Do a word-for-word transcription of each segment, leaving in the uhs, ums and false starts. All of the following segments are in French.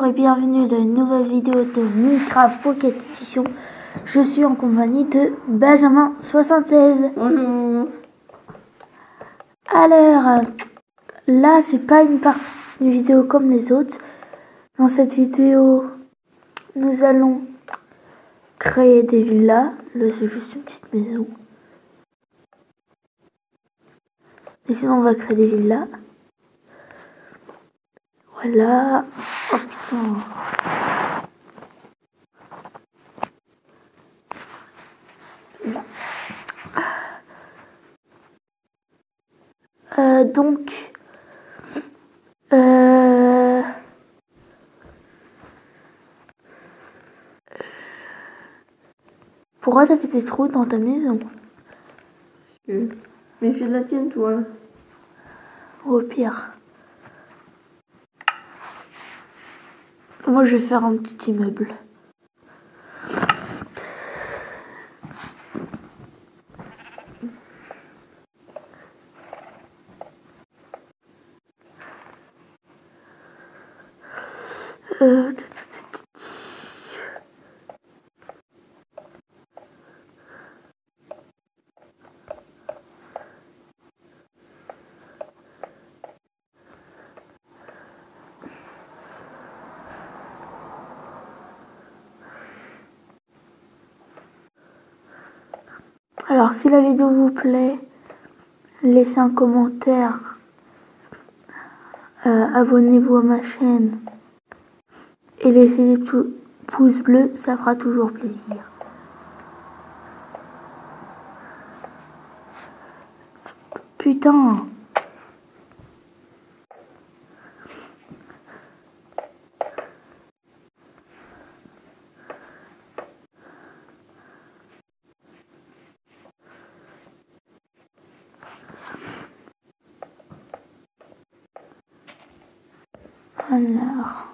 Bonjour et bienvenue dans une nouvelle vidéo de Minecraft Pocket Edition. Je suis en compagnie de Benjamin soixante-seize. Bonjour. Alors, là c'est pas une, part... une vidéo comme les autres. Dans cette vidéo, nous allons créer des villas. Là c'est juste une petite maison. Mais sinon on va créer des villas. Voilà. Oh putain. Euh, donc, euh, pourquoi t'as fait des trous dans ta maison? Euh, Mais fais de la tienne, toi. Au pire. Moi, je vais faire un petit immeuble. Euh... Alors, si la vidéo vous plaît, laissez un commentaire, euh, abonnez-vous à ma chaîne et laissez des petits pouces bleus, ça fera toujours plaisir. Putain! Alors...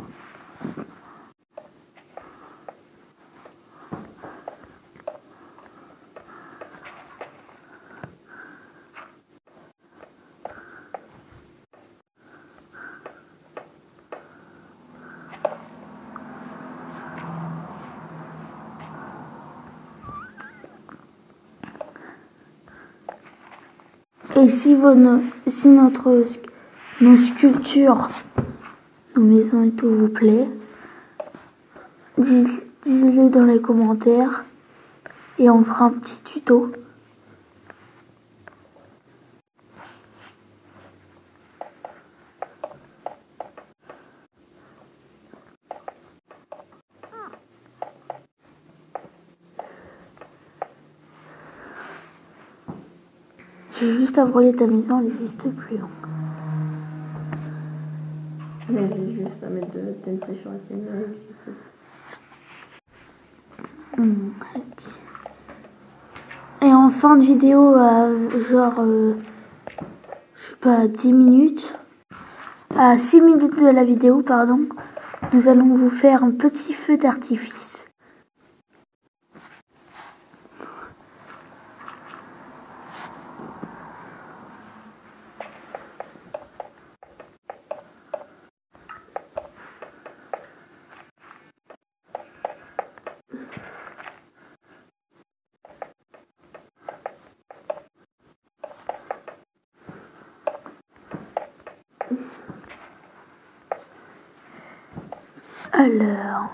Et si, vos, si notre, nos sculptures, nos maisons et tout vous plaît, dites-le dans les commentaires et on fera un petit tuto. J'ai juste à brûler ta maison, elle n'existe plus. Hein. Mais j'ai juste à mettre de la T N T sur la tienne. Mmh. Et en fin de vidéo, euh, genre, euh, je sais pas, dix minutes, à six minutes de la vidéo, pardon, nous allons vous faire un petit feu d'artifice. Alors...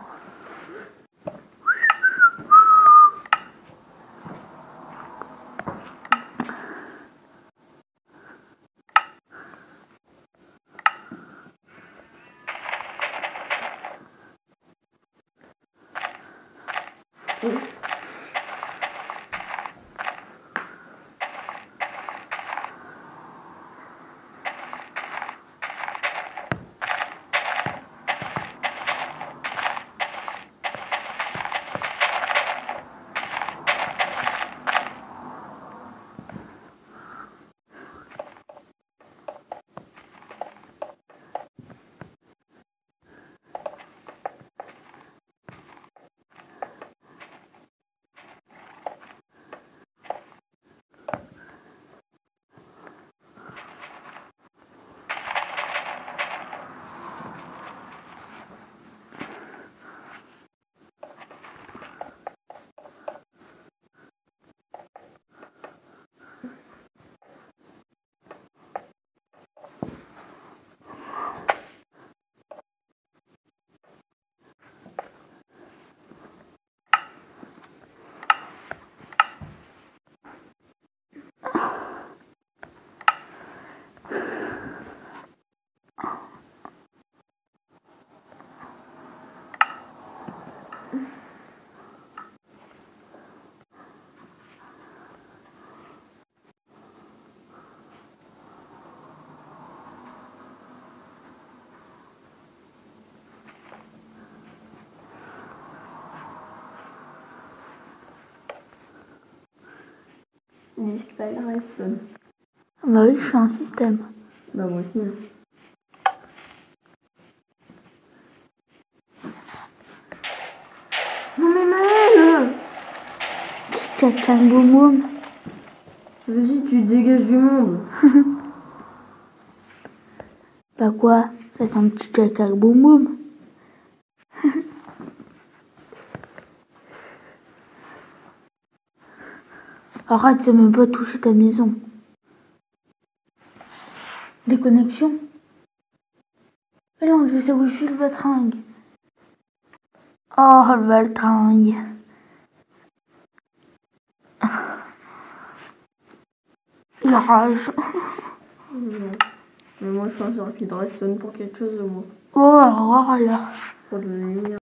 disque pas Redstone. Bah oui, je suis un système. Bah moi aussi. Non mais Maëlle! Tchac tchac boum boum. Vas-y, tu dégages du monde. Bah quoi? Ça fait un petit tchac tchac boum boum. Arrête, c'est même pas toucher ta maison. Déconnexion. Allons, je vais sa wifi le baltringue. Oh, le baltringue. La rage. Non. Mais moi je choisirais qu'il de Redstone pour quelque chose de moi. Oh, alors, alors. Pour de la lumière.